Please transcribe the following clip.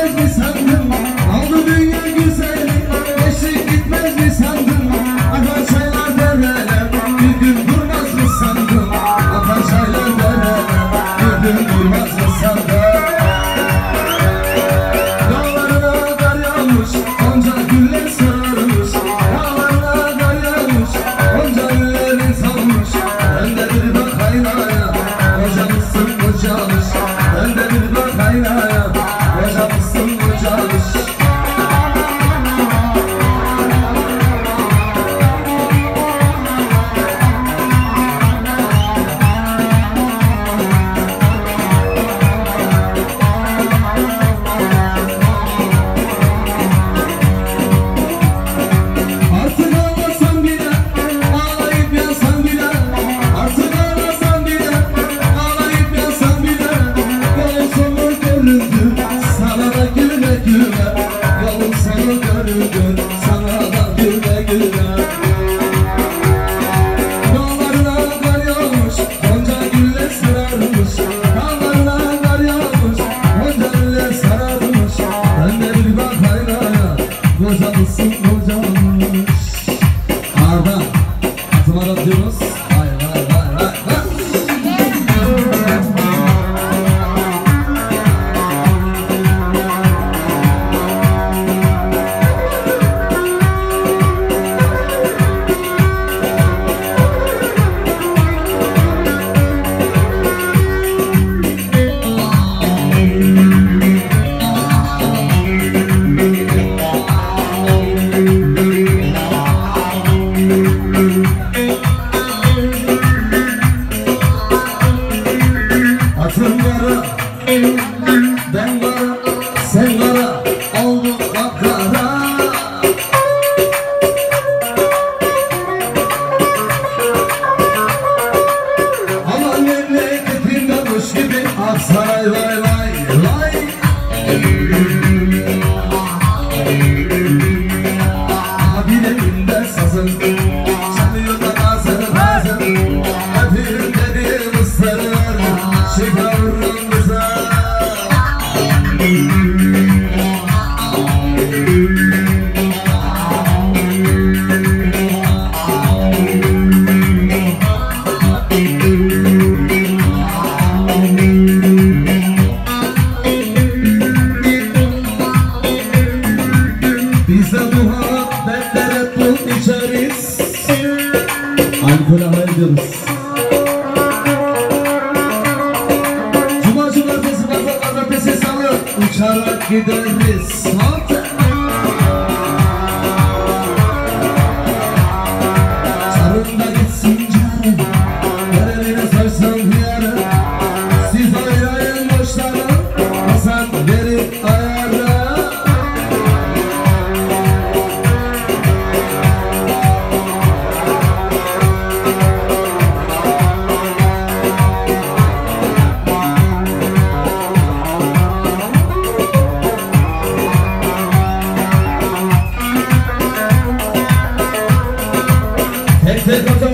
gitmez mi sandın? Aldı dünya güzeli, geçti gitmez mi sandın? Akan çaylar dereler, bir gün durmaz mı sandın? Akan çaylar dereler, bir gün durmaz mı sandın? Dağlarına kar yağmış, onca güller sararmış. Dağlarına kar yağmış, onca güllerin salmış. Ben de bir bak aynaya, kocamışsın kocamış. Ben de bir bak aynaya, kocamışsın kocamış. Artık ağlasan bile, ağlayıp yansan bile. Artık ağlasan bile, ağlayıp yansan bile. Yolun sonu göründü, sana da güle güle. Yolun sonu göründü, sana da güle güle. Dağlarına kar yağmış, onca güller sararmış. Dağlarına kar yağmış, onca güller sararmış. Ben de bir bak aynaya, kocamışsın kocamış. Arda, atıma da diyoruz. Vay vay vay vay vay. Atın yara, ben vara, sen vara, olduk kapkara. Aman memleketimde kuş gibi Aksaray vay vay vay. Abilerimde sazın, çalıyor da nazır nazır. Öpürüm dediğim ısrarlar, çıkarırım kıza. Biz de muhabbetlere tut içeriz. Alkol'e hayır diyoruz. Cuma cumartesi pazar pazartesi salı uçarak gideriz. Altı. Çarında gitsin canım, nerelere sarsan hıyarı. Siz ayırayın boşlara, Hasan verip ayarı. Tek tek